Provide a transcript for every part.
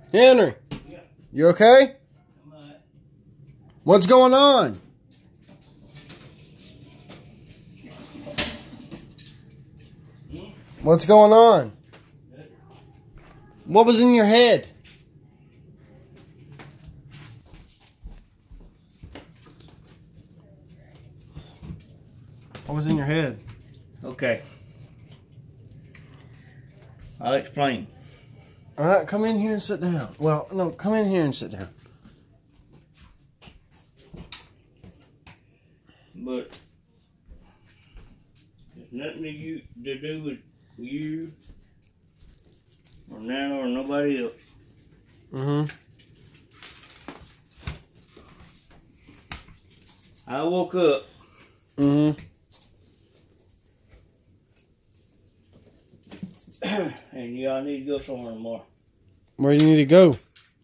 Henry, Yeah. you okay? I'm alright. What's going on? What's going on? What was in your head? What was in your head? Okay. I'll explain. Alright, come in here and sit down. Well, no, come in here and sit down. But it's nothing to do with you or Nana or nobody else. Mm-hmm. I woke up. Mm-hmm. And y'all need to go somewhere tomorrow. Where do you need to go?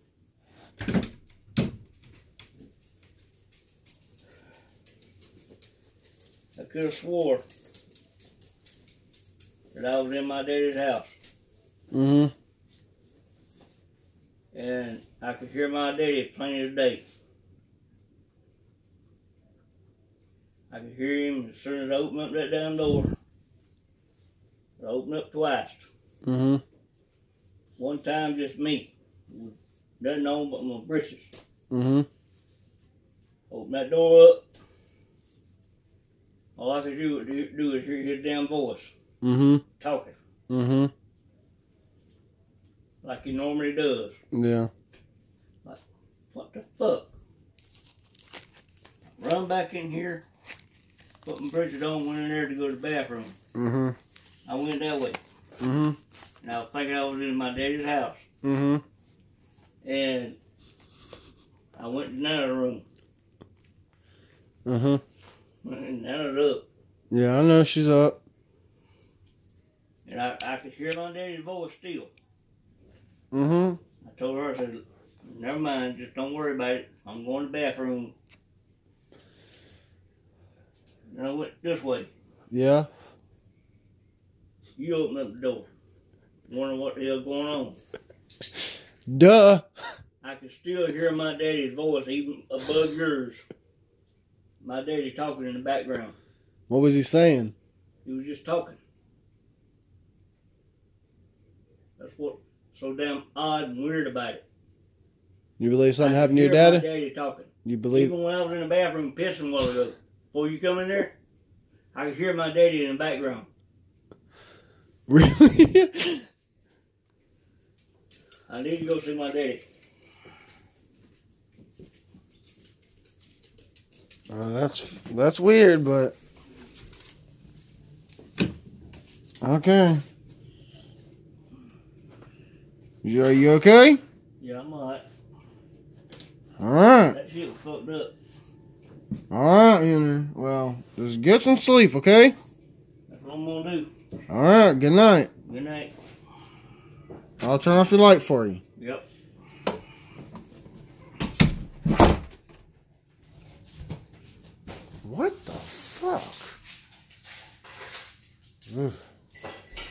I could have swore that I was in my daddy's house. Mm-hmm. And I could hear my daddy plain as day. I could hear him as soon as I opened up that damn door. I opened up twice. Mm-hmm. One time just me. Nothing on but my britches. Mm-hmm. Open that door up. All I could do is hear his damn voice. Mm-hmm. Talking. Mm-hmm. Like he normally does. Yeah. Like, what the fuck? Run back in here. Put my britches on, went in there to go to the bathroom. Mm-hmm. I went that way. Mm-hmm. And I was thinking I was in my daddy's house. Mm-hmm. And I went to Nana's room. Mm-hmm. And Nana's up. Yeah, I know she's up. And I could hear my daddy's voice still. Mm-hmm. I told her, I said, never mind, just don't worry about it. I'm going to the bathroom. And I went this way. Yeah. You open up the door. Wondering what the hell's going on. Duh. I could still hear my daddy's voice even above yours. My daddy talking in the background. What was he saying? He was just talking. That's what's so damn odd and weird about it. You believe something I happened to could your hear my daddy? daddy talking. You believe? Even when I was in the bathroom pissing a while ago, before you come in there, I could hear my daddy in the background. Really? I need to go see my daddy. That's weird, but okay. Are you okay? Yeah, I'm alright. All right. That shit was fucked up. All right, Henry. Well, just get some sleep, okay? That's what I'm gonna do. All right. Good night. Good night. I'll turn off your light for you. Yep.